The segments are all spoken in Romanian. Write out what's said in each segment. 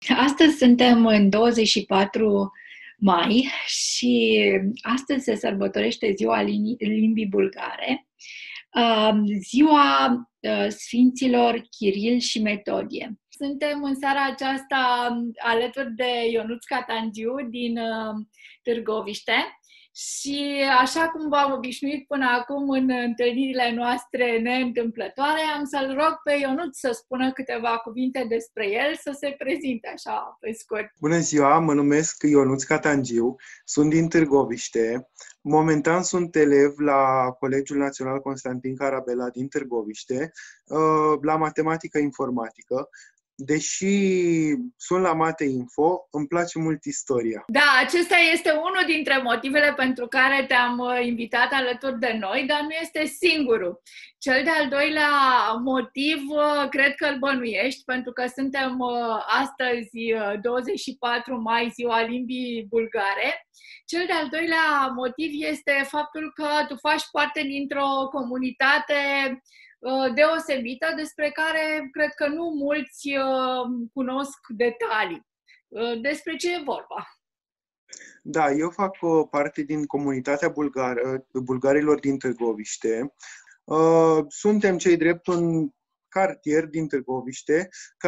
Astăzi suntem în 24 mai și astăzi se sărbătorește ziua limbii bulgare, ziua Sfinților Chiril și Metodie. Suntem în seara aceasta alături de Ionuț Catangiu din Târgoviște și așa cum v-am obișnuit până acum în întâlnirile noastre neîntâmplătoare, am să-l rog pe Ionuț să spună câteva cuvinte despre el, să se prezinte așa pe scurt. Bună ziua, mă numesc Ionuț Catangiu, sunt din Târgoviște. Momentan sunt elev la Colegiul Național Constantin Carabela din Târgoviște, la matematică informatică. Deși sunt la Mate Info, îmi place mult istoria. Da, acesta este unul dintre motivele pentru care te-am invitat alături de noi, dar nu este singurul. Cel de-al doilea motiv, cred că îl bănuiești, pentru că suntem astăzi, 24 mai, ziua limbii bulgare. Cel de-al doilea motiv este faptul că tu faci parte dintr-o comunitate deosebită, despre care cred că nu mulți cunosc detalii. Despre ce e vorba? Da, eu fac parte din comunitatea bulgarilor din Târgoviște. Suntem cei drept un cartier din Târgoviște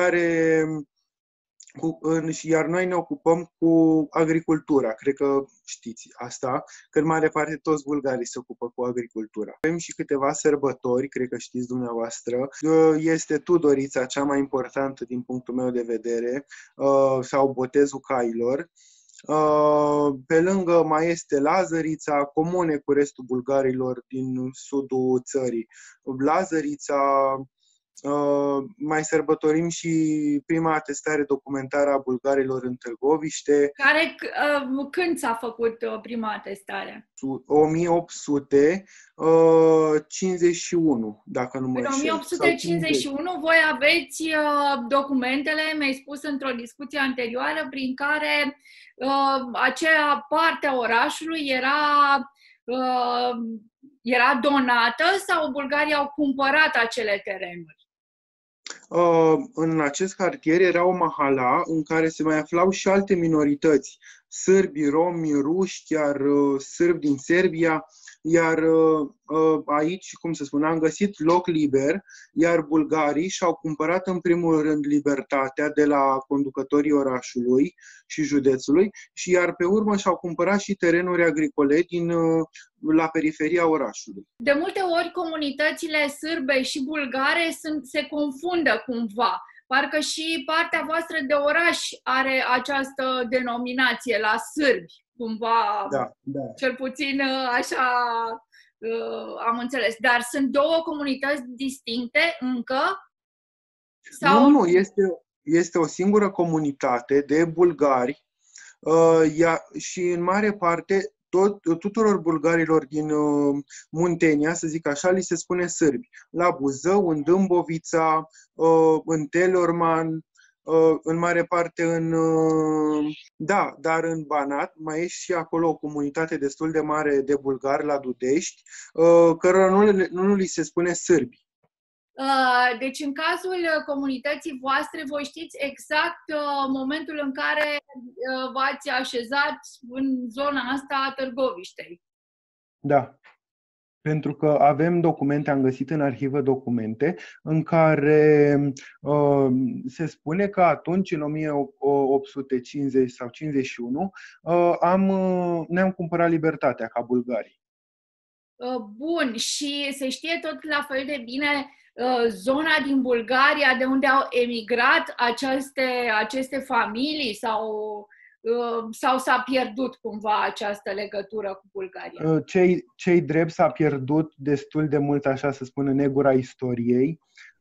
iar noi ne ocupăm cu agricultura. Cred că știți asta, că în mare parte toți bulgarii se ocupă cu agricultura. Avem și câteva sărbători, cred că știți dumneavoastră. Este Tudorița, cea mai importantă din punctul meu de vedere, sau botezul cailor. Pe lângă mai este Lazărița, comune cu restul bulgarilor din sudul țării. Lazărița, mai sărbătorim și prima atestare documentară a bulgarilor în Târgoviște. Când s-a făcut prima atestare? 1851, dacă nu mă înșel. În 1851 voi aveți documentele, mi-ai spus într-o discuție anterioară, prin care acea parte a orașului era donată sau bulgarii au cumpărat acele terenuri? În acest cartier era o mahala în care se mai aflau și alte minorități, sârbi, romi, ruși, chiar sârbi din Serbia, iar aici, cum să spun, am găsit loc liber, iar bulgarii și-au cumpărat în primul rând libertatea de la conducătorii orașului și județului, și iar pe urmă și-au cumpărat și terenuri agricole la periferia orașului. De multe ori comunitățile sârbe și bulgare se confundă cumva. Parcă și partea voastră de oraș are această denominație la sârbi, cumva, da. Cel puțin așa am înțeles. Dar sunt două comunități distincte încă? Sau... Nu, este o singură comunitate de bulgari și în mare parte tuturor bulgarilor din Muntenia, să zic așa, li se spune sârbi. La Buzău, în Dâmbovița, în Teleorman, în mare parte dar în Banat mai e și acolo o comunitate destul de mare de bulgari, la Dudești, cărora nu li se spune sârbi. Deci, în cazul comunității voastre, voi știți exact momentul în care v-ați așezat în zona asta a Târgoviștei. Da. Pentru că avem documente, am găsit în arhivă documente în care se spune că atunci, în 1850 sau 51, ne-am cumpărat libertatea ca bulgarii. Bun, și se știe tot la fel de bine zona din Bulgaria de unde au emigrat aceste familii sau s-a pierdut cumva această legătură cu Bulgaria? Cei drept s-a pierdut destul de mult, așa să spun, în negura istoriei,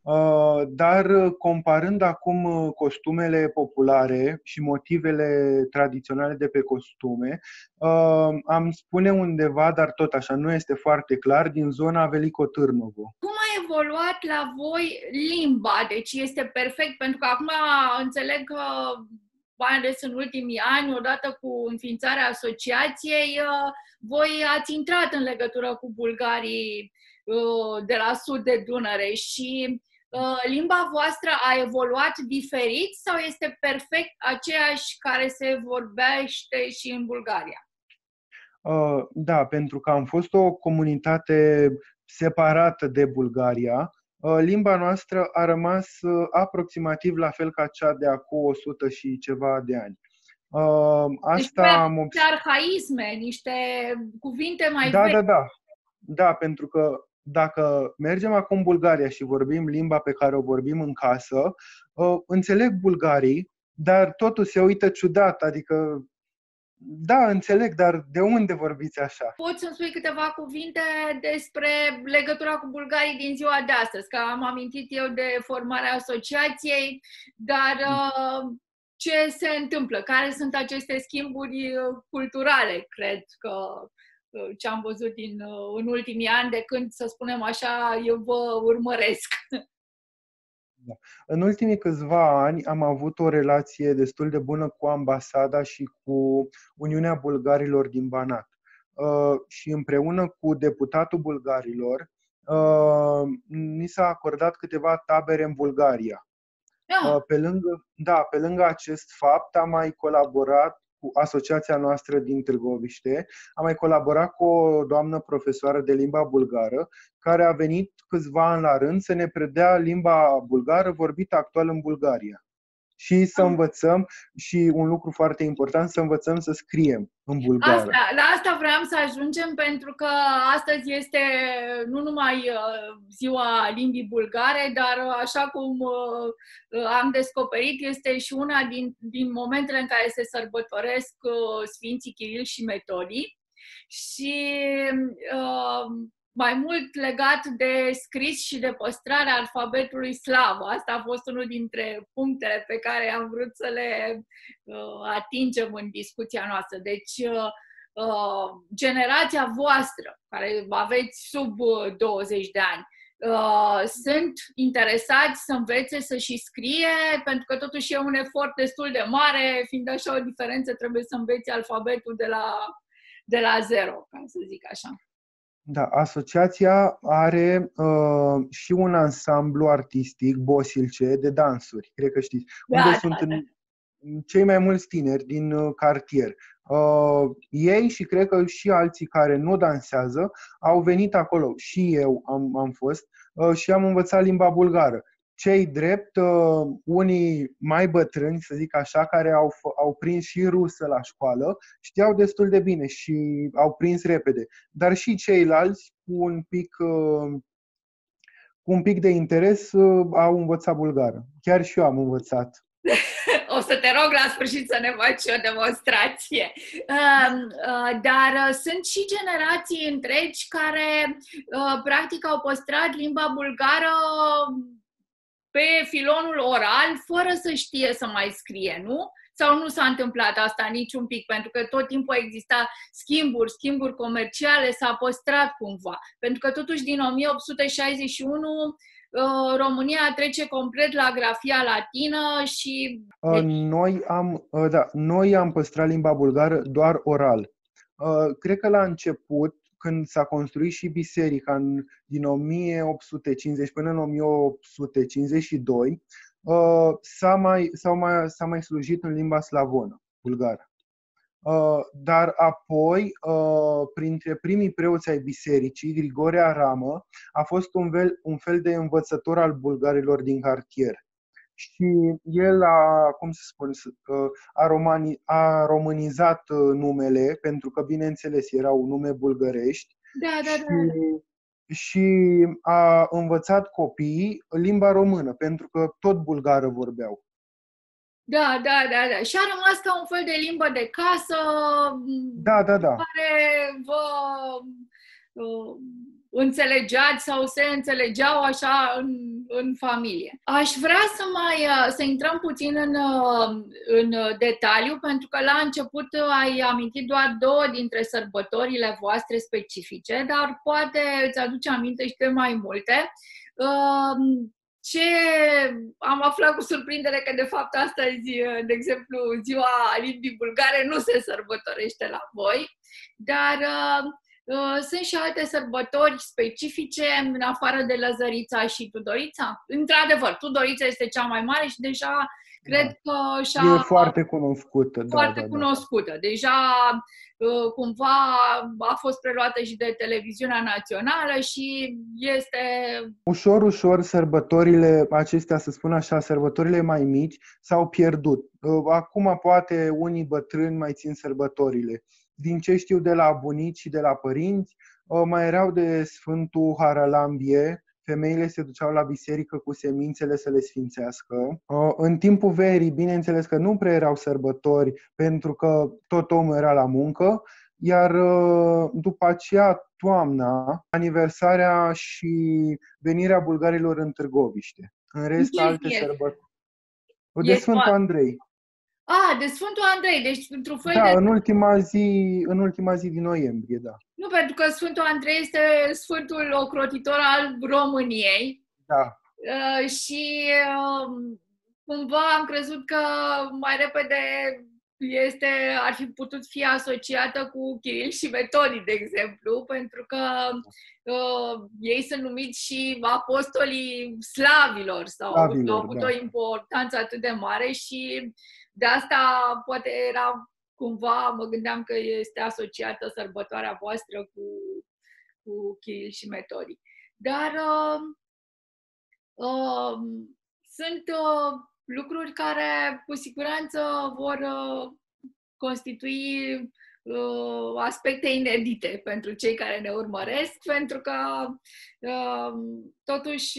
dar comparând acum costumele populare și motivele tradiționale de pe costume, am spune undeva, dar tot așa nu este foarte clar, din zona Veliko Târnovo. Cum a evoluat la voi limba? Deci este perfect, pentru că acum înțeleg că mai ales în ultimii ani, odată cu înființarea asociației, voi ați intrat în legătură cu bulgarii de la sud de Dunăre și limba voastră a evoluat diferit sau este perfect aceeași care se vorbește și în Bulgaria? Da, pentru că am fost o comunitate separată de Bulgaria, limba noastră a rămas aproximativ la fel ca cea de acum 100 și ceva de ani. Deci Asta am niște arhaisme, niște cuvinte mai Da, vechi. da, da. Da, pentru că dacă mergem acum în Bulgaria și vorbim limba pe care o vorbim în casă, înțeleg bulgarii, dar totul se uită ciudat, adică da, înțeleg, dar de unde vorbiți așa? Poți să-mi spui câteva cuvinte despre legătura cu bulgarii din ziua de astăzi, că am amintit eu de formarea asociației, dar ce se întâmplă? Care sunt aceste schimburi culturale, cred că ce am văzut în ultimii ani, de când, să spunem așa, eu vă urmăresc. Da. În ultimii câțiva ani am avut o relație destul de bună cu ambasada și cu Uniunea Bulgarilor din Banat. Și împreună cu deputatul bulgarilor ni s-a acordat câteva tabere în Bulgaria. Pe lângă acest fapt, am mai colaborat cu asociația noastră din Târgoviște, am mai colaborat cu o doamnă profesoară de limba bulgară, care a venit câțiva ani la rând să ne predea limba bulgară vorbită actual în Bulgaria. Și să învățăm, și un lucru foarte important, să învățăm să scriem în bulgară. La asta vreau să ajungem, pentru că astăzi este nu numai ziua limbii bulgare, dar așa cum am descoperit, este și una din momentele în care se sărbătoresc Sfinții Chiril și Metodii. Și mai mult legat de scris și de păstrarea alfabetului slav. Asta a fost unul dintre punctele pe care am vrut să le atingem în discuția noastră. Deci, generația voastră, care aveți sub 20 de ani, sunt interesați să învețe să și scrie, pentru că totuși e un efort destul de mare, fiind așa o diferență, trebuie să înveți alfabetul de la zero, ca să zic așa. Da, asociația are și un ansamblu artistic, Bosilce, de dansuri, cred că știți, unde sunt cei mai mulți tineri din cartier. Ei și cred că și alții care nu dansează au venit acolo. Și eu am fost și am învățat limba bulgară. Cei drept, unii mai bătrâni, să zic așa, care au prins și rusă la școală, știau destul de bine și au prins repede. Dar și ceilalți, cu un pic de interes, au învățat bulgară. Chiar și eu am învățat. O să te rog la sfârșit să ne faci o demonstrație. Dar sunt și generații întregi care practic au păstrat limba bulgară pe filonul oral, fără să știe să mai scrie, nu? Sau nu s-a întâmplat asta niciun pic? Pentru că tot timpul exista schimburi comerciale, s-a păstrat cumva. Pentru că totuși din 1861 România trece complet la grafia latină și... Noi am păstrat limba bulgară doar oral. Cred că la început, când s-a construit și biserica din 1850 până în 1852, s-a mai slujit în limba slavonă, bulgară. Dar apoi, printre primii preoți ai bisericii, Grigore Aramă a fost un fel de învățător al bulgarilor din cartier. Și el a românizat numele, pentru că, bineînțeles, erau nume bulgărești. Și a învățat copiii limba română, pentru că tot bulgară vorbeau. Da. Și a rămas ca un fel de limbă de casă, da. care vă înțelegeați sau se înțelegeau așa în familie. Aș vrea să intrăm puțin în detaliu, pentru că la început ai amintit doar 2 dintre sărbătorile voastre specifice, dar poate îți aduce aminte și de mai multe. Ce am aflat cu surprindere că de fapt astăzi, de exemplu, ziua limbii bulgare nu se sărbătorește la voi, dar sunt și alte sărbători specifice, în afară de Lăzărița și Tudorița. Într-adevăr, Tudorița este cea mai mare și deja cred că E foarte cunoscută, foarte da. cunoscută. Deja cumva a fost preluată și de televiziunea națională și este... Ușor, sărbătorile acestea, să spun așa, sărbătorile mai mici s-au pierdut. Acum poate unii bătrâni mai țin sărbătorile. Din ce știu de la bunici și de la părinți, mai erau de Sfântul Haralambie. Femeile se duceau la biserică cu semințele să le sfințească. În timpul verii, bineînțeles că nu prea erau sărbători pentru că tot omul era la muncă, iar după aceea, toamna, aniversarea și venirea bulgarilor în Târgoviște. În rest, alte sărbători. De Sfântul Andrei. De Sfântul Andrei, deci într-un fel da, în ultima zi din noiembrie, da. Nu, pentru că Sfântul Andrei este Sfântul ocrotitor al României. Da. Și cumva am crezut că mai repede ar fi putut fi asociată cu Chiril și Metodii, de exemplu, pentru că ei sunt numiți și apostolii slavilor sau au avut o importanță atât de mare și de asta poate era cumva, mă gândeam că este asociată sărbătoarea voastră cu Chiril și Metodii. Dar sunt lucruri care cu siguranță vor constitui aspecte inedite pentru cei care ne urmăresc, pentru că totuși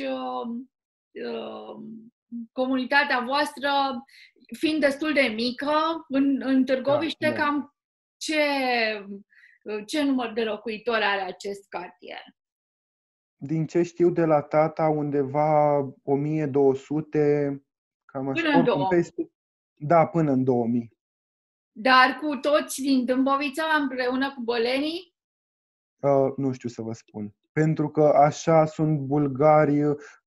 comunitatea voastră, fiind destul de mică, în Târgoviște, cam ce număr de locuitori are acest cartier? Din ce știu de la tata, undeva 1200, cam așa. Până în 2000. Da, până în 2000. Dar cu toți din Dâmbovița, împreună cu bălenii? Nu știu să vă spun. Pentru că așa sunt bulgari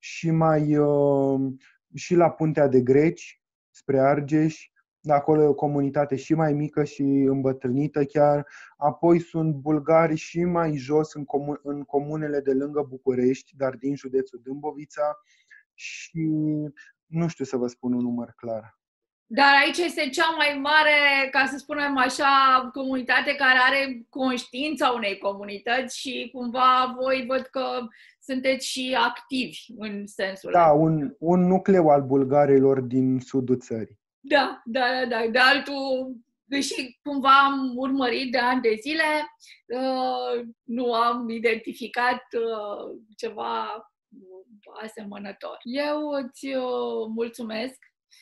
și la Puntea de Greci, spre Argeș. Acolo e o comunitate și mai mică și îmbătrânită chiar. Apoi sunt bulgari și mai jos în comunele de lângă București, dar din județul Dâmbovița. Și nu știu să vă spun un număr clar. Dar aici este cea mai mare, ca să spunem așa, comunitate care are conștiința unei comunități și cumva voi văd că sunteți și activi în sensul ăsta. Da, un nucleu al bulgarilor din sudul țării. Da. De altul, deși cumva am urmărit de ani de zile, nu am identificat ceva asemănător. Eu îți mulțumesc.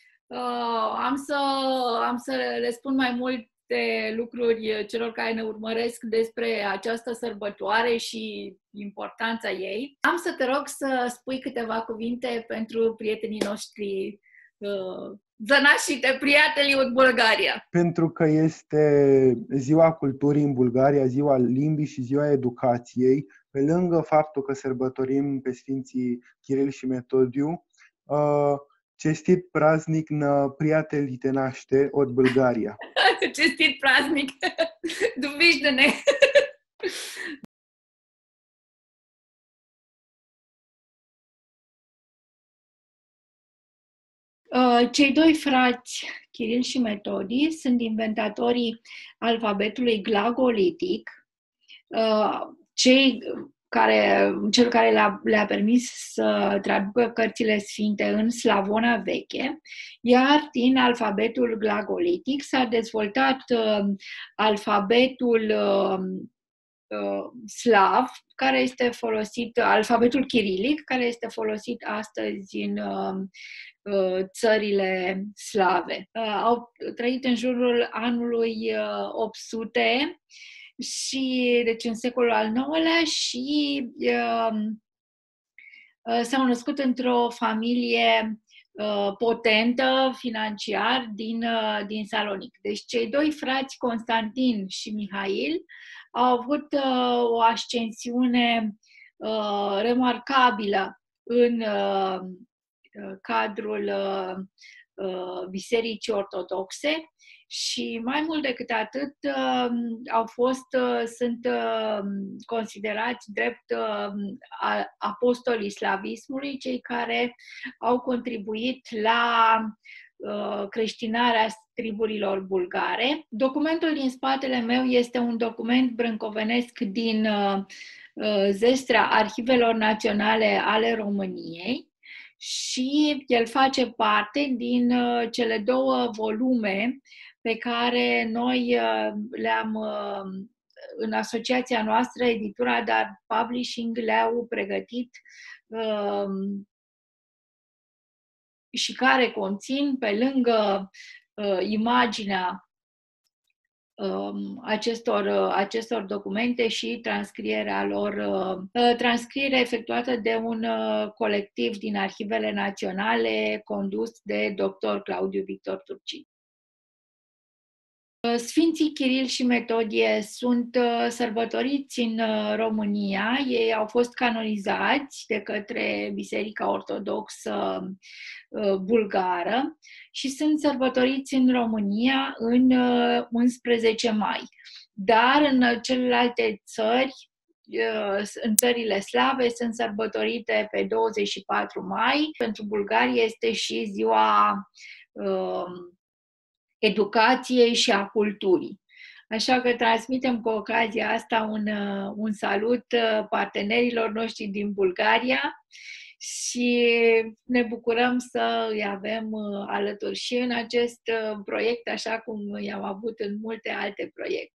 Am să le spun mai multe lucruri celor care ne urmăresc despre această sărbătoare și importanța ei. Am să te rog să spui câteva cuvinte pentru prietenii noștri zănașii de prieteni în Bulgaria. Pentru că este Ziua Culturii în Bulgaria, Ziua Limbii și Ziua Educației, pe lângă faptul că sărbătorim pe Sfinții Chiril și Metodiu, Čestit praznik na prijateljite našte od Bulgarija. Čestit praznik. Doviđene. Cei doi frați, Chiril și Metodii, sunt inventatorii alfabetului glagolitic, cel care le-a permis să traducă cărțile sfinte în slavona veche, iar din alfabetul glagolitic s-a dezvoltat alfabetul slav, care este folosit, alfabetul chirilic, care este folosit astăzi în țările slave. Au trăit în jurul anului 800 și deci în secolul al IX-lea și s-au născut într-o familie potentă financiar din Salonic. Deci cei doi frați, Constantin și Mihail, au avut o ascensiune remarcabilă în cadrul Bisericii Ortodoxe și mai mult decât atât sunt considerați drept apostolii slavismului, cei care au contribuit la creștinarea triburilor bulgare. Documentul din spatele meu este un document brâncovenesc din zestrea Arhivelor Naționale ale României și el face parte din cele 2 volume pe care noi le-am în asociația noastră, editura Dar Publishing, le-au pregătit și care conțin, pe lângă imaginea acestor documente și transcrierea lor, transcriere efectuată de un colectiv din Arhivele Naționale condus de dr. Claudiu Victor Turcin. Sfinții Chiril și Metodie sunt sărbătoriți în România. Ei au fost canonizați de către Biserica Ortodoxă bulgară și sunt sărbătoriți în România în 11 mai. Dar în celelalte țări, în țările slave, sunt sărbătorite pe 24 mai. Pentru Bulgaria este și ziua educației și a culturii. Așa că transmitem cu ocazia asta un salut partenerilor noștri din Bulgaria și ne bucurăm să îi avem alături și în acest proiect, așa cum i-am avut în multe alte proiecte.